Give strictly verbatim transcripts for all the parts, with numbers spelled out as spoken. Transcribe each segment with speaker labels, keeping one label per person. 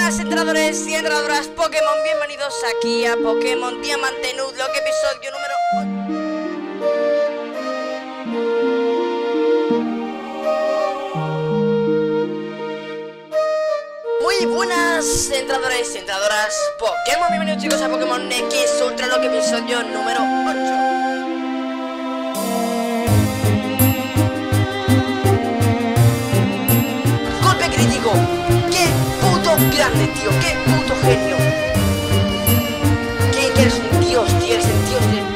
Speaker 1: buenas entrenadores y entrenadoras Pokémon, bienvenidos aquí a Pokémon Diamante Nuzlocke, episodio número ocho. Muy buenas entrenadores y entrenadoras Pokémon, bienvenidos chicos a Pokémon X Ultra Locke, episodio número ocho. Golpe crítico. ¡Qué puto grande, tío! ¡Qué puto genio! ¿Qué? Que eres un dios, tío, eres el dios de...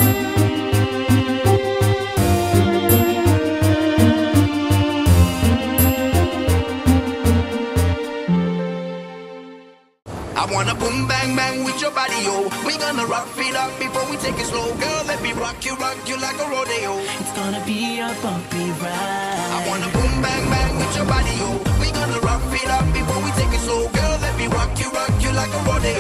Speaker 2: I wanna boom bang bang with your body, yo. We gonna rock it up before we take it slow. Girl, let me rock you, rock you like a rodeo.
Speaker 3: It's gonna be a bumpy ride.
Speaker 2: I wanna boom bang bang with your body, yo. We gonna rock it up before we take it slow. Girl, let me rock you, rock you like a rodeo.